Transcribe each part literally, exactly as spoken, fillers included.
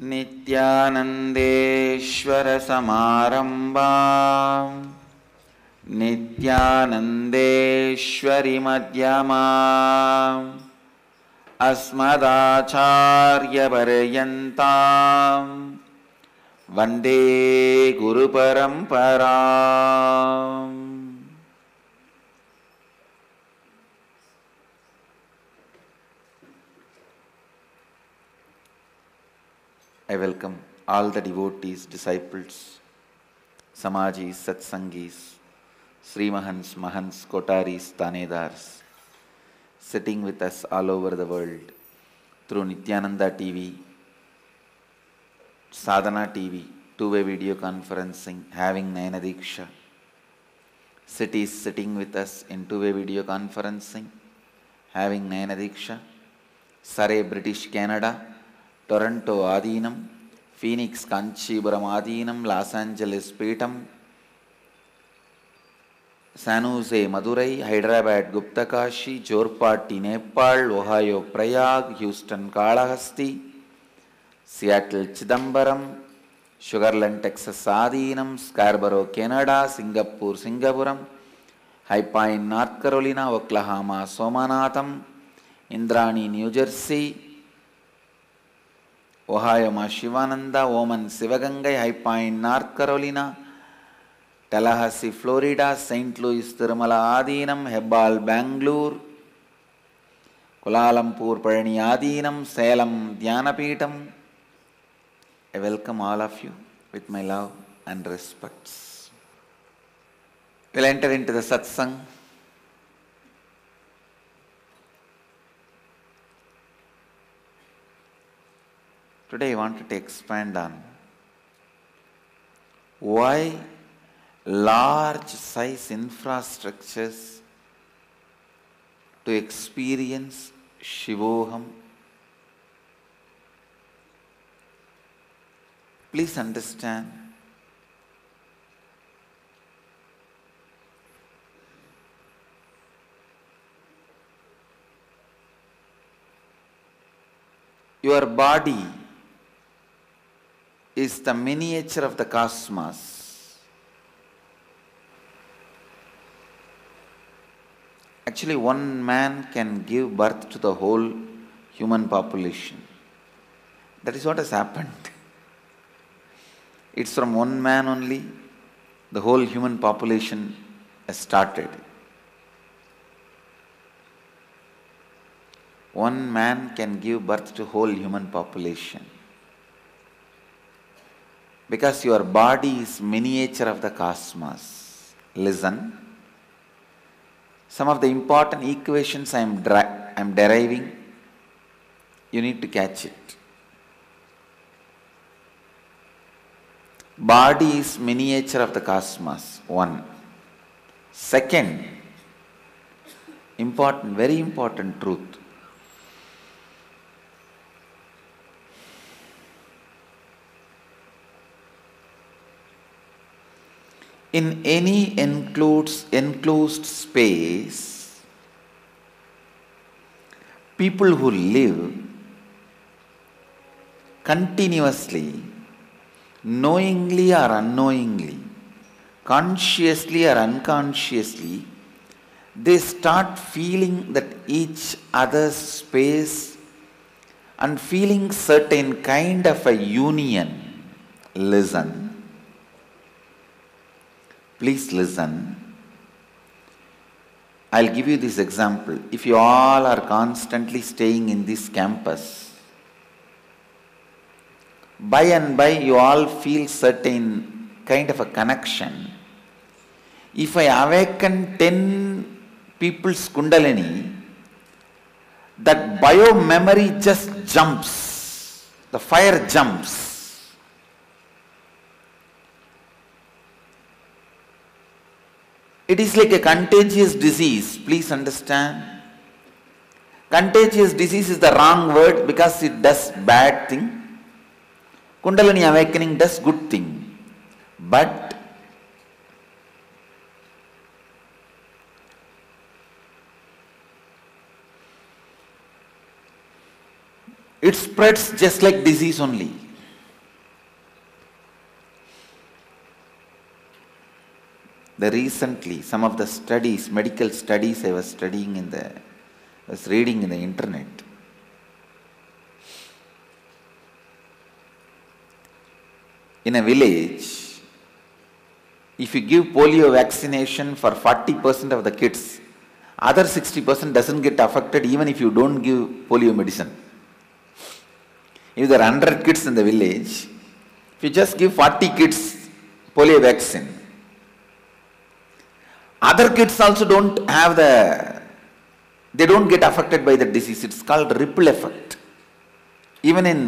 नित्यानन्देश्वर समारम्भां नित्यानन्देश्वरि मध्यमाम् अस्मदाचार्यपर्यन्तां वन्दे गुरुपरम्पराम्। I welcome all the devotees, disciples, Samajis, Satsangis, Srimahans, Mahants, Kotaris, Tanedars, sitting with us all over the world through Nityananda T V, Sadhana T V, two-way video conferencing, having Nayana Diksha. Cities sitting with us in two-way video conferencing, having Nayana Diksha. Surrey, British Canada, Toronto Adinam, Phoenix Kanchipuram Adinam, Los Angeles Peetam, San Jose Madurai, Hyderabad Gupta Kashi, Jorpati Nepal, Ohio Prayag, Houston Kalahasti, Seattle Chidambaram, Sugarland Texas Adinam, Scarborough Canada, Singapore Singapuram, High Pine North Carolina, Oklahoma Somanatham, Indrani New Jersey, Ohio Ma Shivananda, Oman Sivagangai, High Pine North Carolina, Tallahassee Florida, Saint Louis Tirumala Adinam, Hebbal Bangalore, Kuala Lumpur Parani Adinam, Salem Dhyanapeetam. I welcome all of you with my love and respects. We'll enter into the satsang. Today I wanted to expand on why large size infrastructures to experience Shivoham. Please understand, your body is the miniature of the cosmos. Actually, one man can give birth to the whole human population. That is what has happened. It's from one man only the whole human population has started. One man can give birth to whole human population. Because your body is miniature of the cosmos. Listen. Some of the important equations I am, I am deriving, you need to catch it. Body is miniature of the cosmos. One. Second, important, very important truth. In any enclosed, enclosed space, people who live continuously, knowingly or unknowingly, consciously or unconsciously, they start feeling that each other's space and feeling certain kind of a union. Listen. Please listen. I'll give you this example. If you all are constantly staying in this campus, by and by you all feel certain kind of a connection. If I awaken ten people's kundalini, that bio-memory just jumps. The fire jumps. It is like a contagious disease. Please understand. Contagious disease is the wrong word because it does bad thing. Kundalini awakening does good thing. But it spreads just like disease only. The recently, some of the studies, medical studies I was studying in the, I was reading in the internet. In a village, if you give polio vaccination for forty percent of the kids, other sixty percent doesn't get affected even if you don't give polio medicine. If there are one hundred kids in the village, if you just give forty kids polio vaccine, other kids also don't have the, they don't get affected by the disease. It's called ripple effect. Even in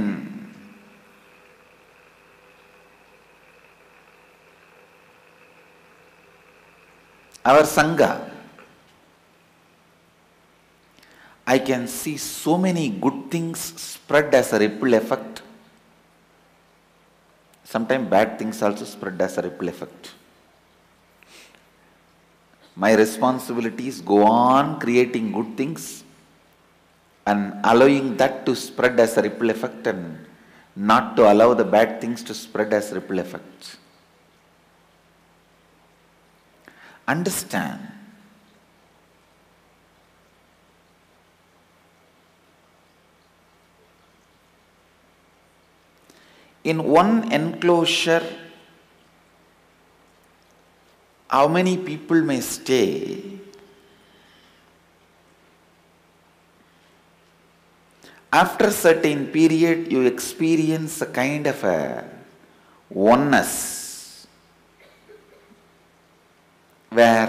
our Sangha, I can see so many good things spread as a ripple effect. Sometimes bad things also spread as a ripple effect. My responsibility is go on creating good things and allowing that to spread as a ripple effect, and not to allow the bad things to spread as ripple effects. Understand, in one enclosure, how many people may stay? After a certain period, you experience a kind of a oneness, where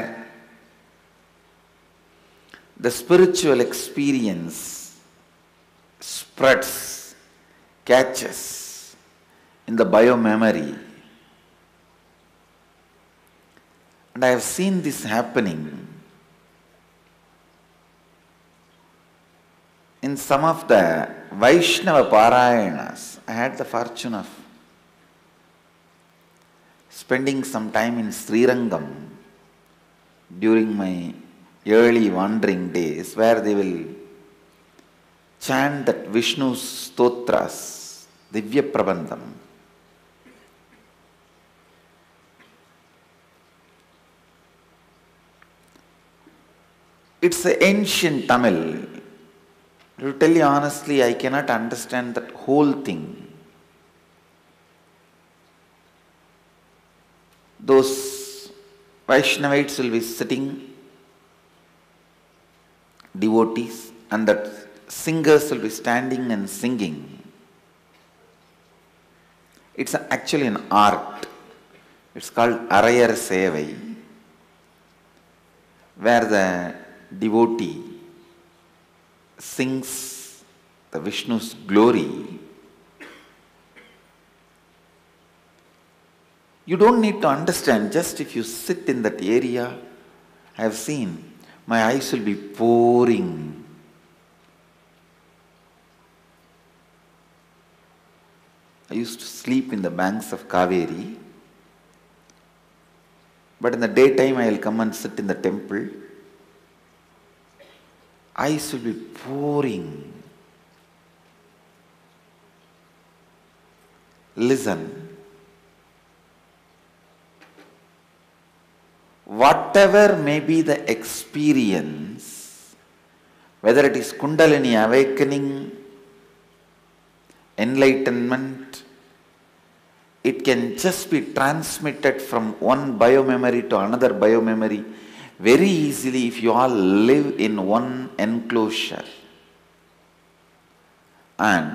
the spiritual experience spreads, catches in the bio-memory. And I have seen this happening in some of the Vaishnava Parayanas. I had the fortune of spending some time in Srirangam during my early wandering days, where they will chant that Vishnu's stotras, Divya Prabandham. It's an ancient Tamil. To tell you honestly, I cannot understand that whole thing. Those Vaishnavites will be sitting, devotees, and that singers will be standing and singing. It's actually an art. It's called Arayar Sevai, where the devotee sings the Vishnu's glory. You don't need to understand, just if you sit in that area, I have seen, my eyes will be pouring. I used to sleep in the banks of Kaveri, but in the daytime I will come and sit in the temple. Eyes will be pouring. Listen. Whatever may be the experience, whether it is Kundalini awakening, enlightenment, it can just be transmitted from one biomemory to another biomemory very easily if you all live in one enclosure. And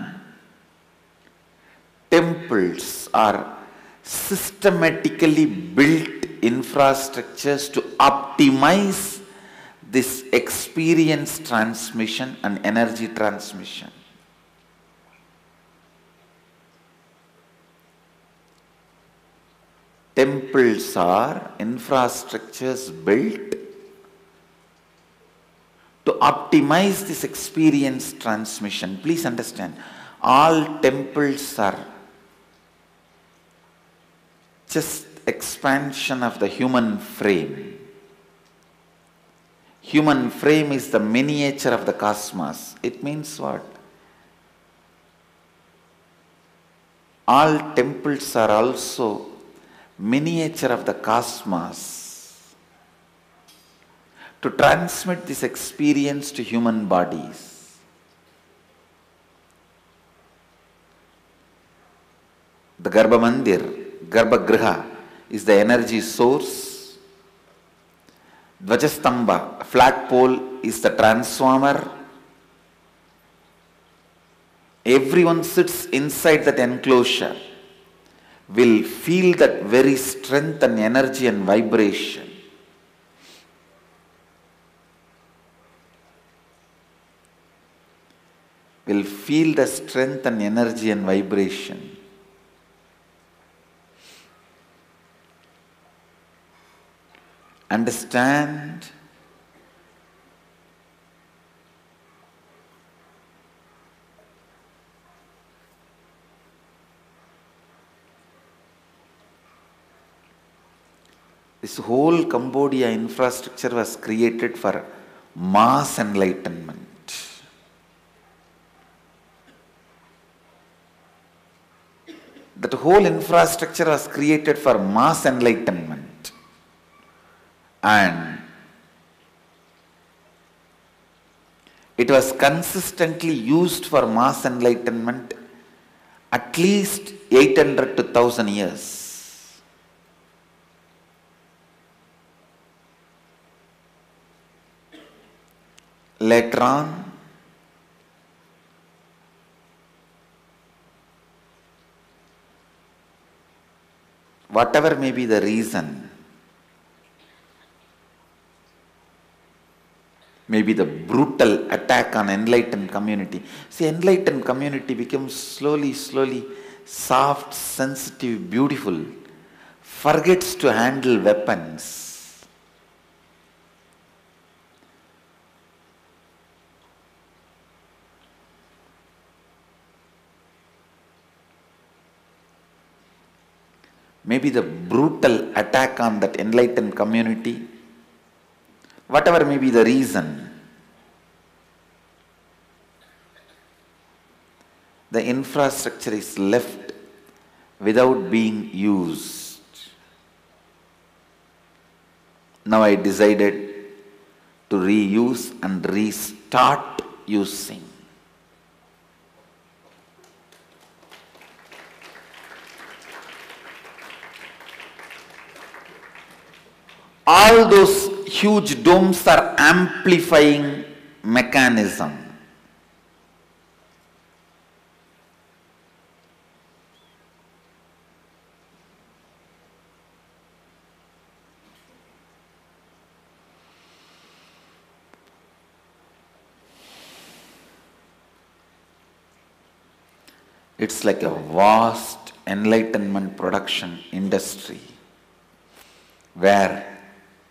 temples are systematically built infrastructures to optimize this experience transmission and energy transmission. Temples are infrastructures built to optimize this experience transmission. Please understand, all temples are just expansion of the human frame. Human frame is the miniature of the cosmos. It means what? All temples are also miniature of the cosmos. to transmit this experience to human bodies. The Garbha Mandir, Garbha Griha, is the energy source. Dvajastambha, flagpole, is the transformer. Everyone sits inside that enclosure will feel that very strength and energy and vibration. Will feel the strength and energy and vibration. Understand this whole Cambodia infrastructure was created for mass enlightenment. That whole infrastructure was created for mass enlightenment. And it was consistently used for mass enlightenment at least eight hundred to one thousand years. Later on, whatever may be the reason, maybe the brutal attack on enlightened community. See, enlightened community becomes slowly, slowly soft, sensitive, beautiful, forgets to handle weapons. Maybe the brutal attack on that enlightened community, whatever may be the reason, the infrastructure is left without being used. Now I decided to reuse and restart using. All those huge domes are amplifying mechanism. It's like a vast enlightenment production industry where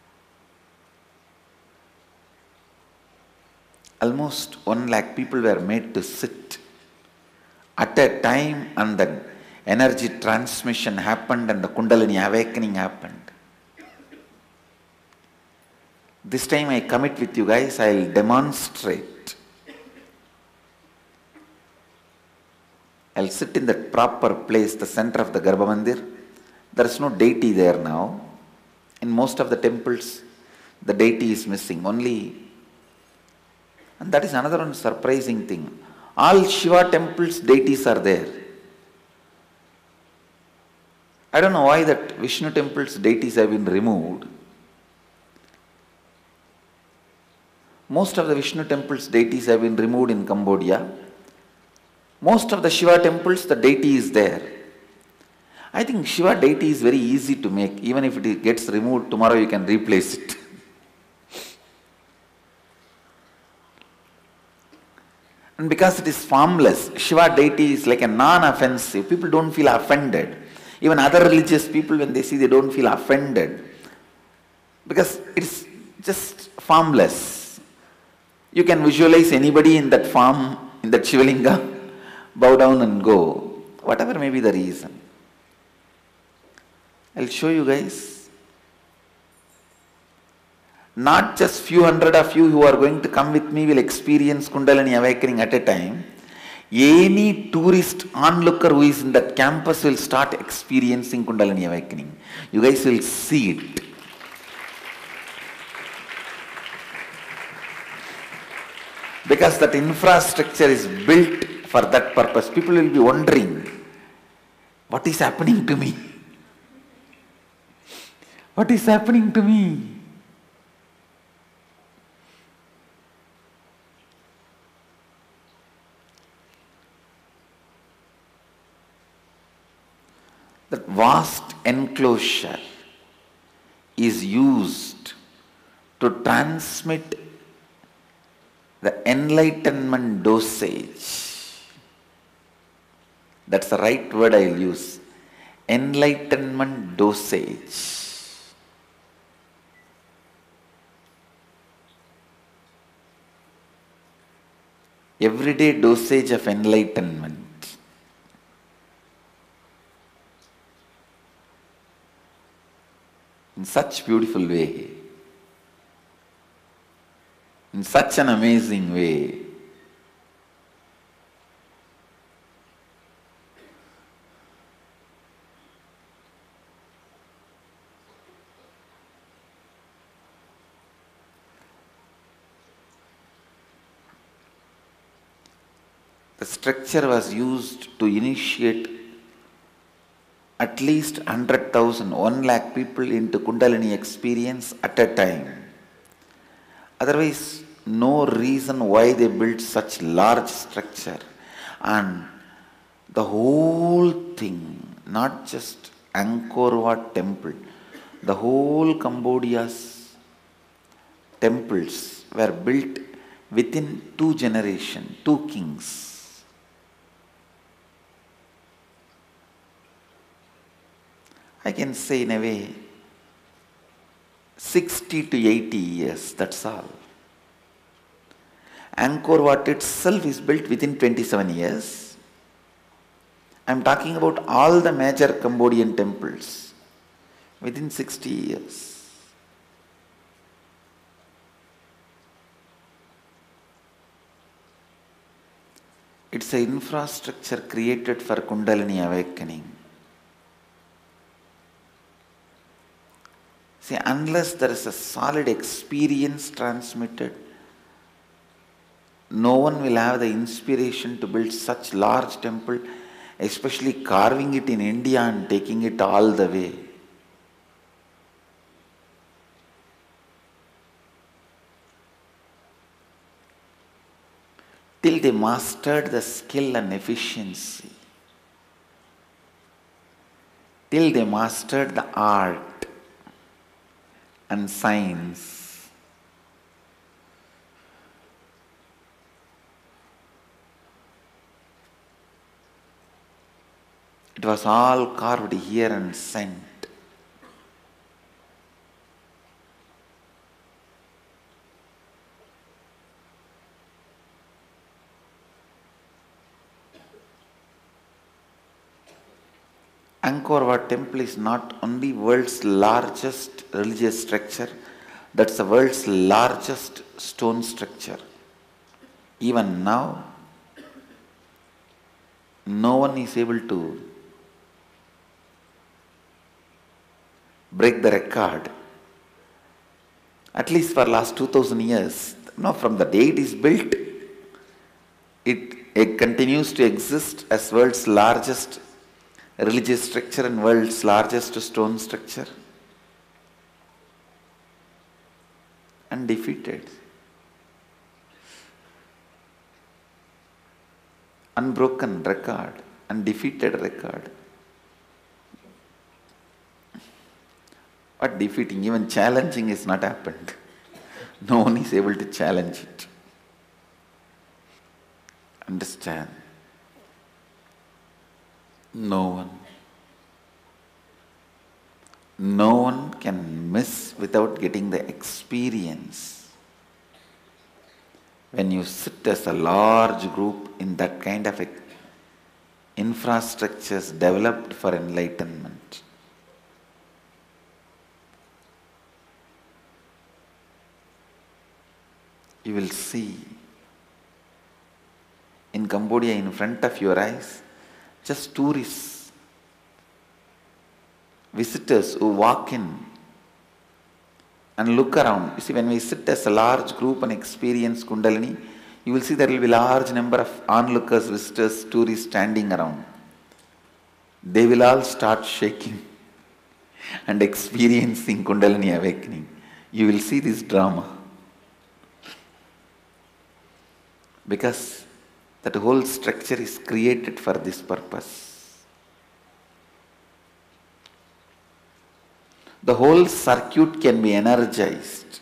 almost one lakh people were made to sit at a time, and the energy transmission happened and the Kundalini awakening happened. This time I commit with you guys, I will demonstrate. I will sit in the proper place, the center of the Garbha Mandir. There is no deity there now. In most of the temples, the deity is missing. Only. And that is another one surprising thing. All Shiva temples, deities are there. I don't know why that Vishnu temples, deities have been removed. Most of the Vishnu temples, deities have been removed in Cambodia. Most of the Shiva temples, the deity is there. I think Shiva deity is very easy to make. Even if it gets removed, tomorrow you can replace it. And because it is formless, Shiva deity is like a non-offensive. People don't feel offended. Even other religious people, when they see, they don't feel offended. Because it's just formless. You can visualize anybody in that form, in that Shivalinga, bow down and go. Whatever may be the reason. I'll show you guys. Not just few hundred of you who are going to come with me will experience Kundalini awakening at a time. Any tourist onlooker who is in that campus will start experiencing Kundalini awakening. You guys will see it. Because that infrastructure is built for that purpose. People will be wondering, what is happening to me? What is happening to me? That vast enclosure is used to transmit the enlightenment dosage. That's the right word I'll use. Enlightenment dosage. Everyday dosage of enlightenment. In such beautiful way. In such an amazing way. The structure was used to initiate at least one hundred thousand, one lakh people into Kundalini experience at a time. Otherwise, no reason why they built such large structure. And the whole thing, not just Angkor Wat temple, the whole Cambodia's temples were built within two generations, two kings. I can say in a way, sixty to eighty years, that's all. Angkor Wat itself is built within twenty-seven years. I am talking about all the major Cambodian temples within sixty years. It's an infrastructure created for Kundalini awakening. See, unless there is a solid experience transmitted, no one will have the inspiration to build such large temple, especially carving it in India and taking it all the way. Till they mastered the skill and efficiency. Till they mastered the art and science. It was all carved here and sent. Angkor Wat temple is not only world's largest religious structure, that's the world's largest stone structure. Even now, no one is able to break the record. At least for last two thousand years, no, from the day it is built, it, it continues to exist as world's largest religious structure and world's largest stone structure. Undefeated. Unbroken record, undefeated record. What defeating? Even challenging is not happened. No one is able to challenge it. Understand? No one. No one can miss without getting the experience. When you sit as a large group in that kind of infrastructures developed for enlightenment, you will see in Cambodia in front of your eyes, just tourists, visitors who walk in and look around. You see, when we sit as a large group and experience Kundalini, you will see there will be large number of onlookers, visitors, tourists standing around. They will all start shaking and experiencing Kundalini awakening. You will see this drama. Because that whole structure is created for this purpose. The whole circuit can be energized.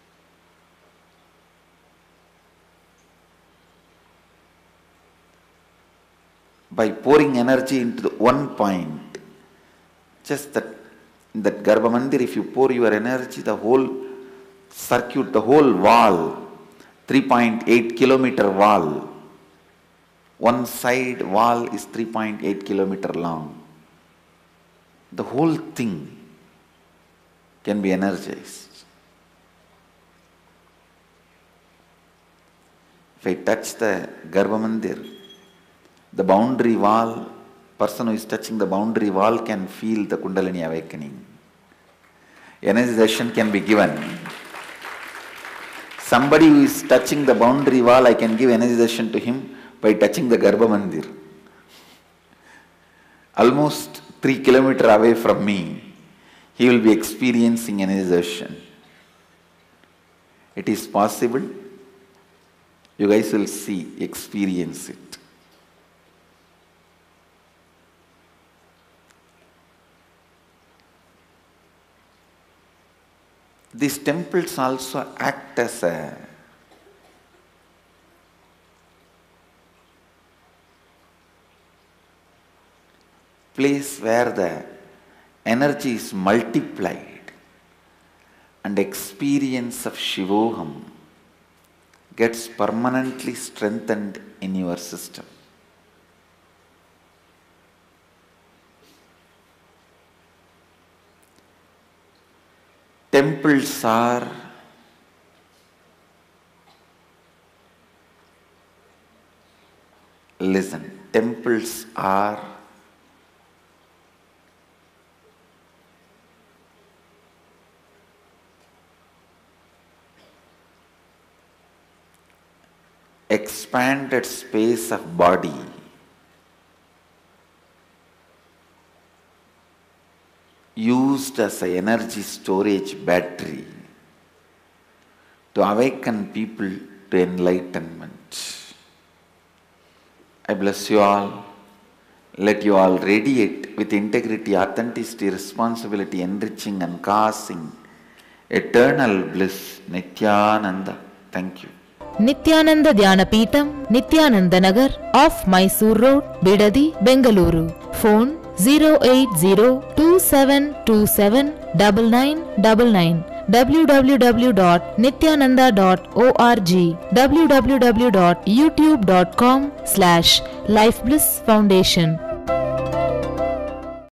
By pouring energy into the one point. Just that, in that Garbha Mandir, if you pour your energy, the whole circuit, the whole wall, three point eight kilometer wall, one side wall is three point eight kilometer long. The whole thing can be energized. If I touch the Garbha Mandir, the boundary wall, person who is touching the boundary wall can feel the Kundalini awakening. Energization can be given. Somebody who is touching the boundary wall, I can give energization to him by touching the Garbha Mandir. Almost three kilometers away from me, he will be experiencing energization. It is possible. You guys will see, experience it. These temples also act as a place where the energy is multiplied and experience of Shivoham gets permanently strengthened in your system. Temples are listen, temples are expanded space of body used as an energy storage battery to awaken people to enlightenment. I bless you all. Let you all radiate with integrity, authenticity, responsibility, enriching and causing eternal bliss. Nityananda. Thank you. Nityananda Dhyanapitham, Nityananda Nagar, off Mysore Road, Bidadi, Bengaluru. Phone zero eight zero two seven two seven nine nine nine nine. w w w dot nityananda dot org. w w w dot youtube dot com slash Life Bliss Foundation.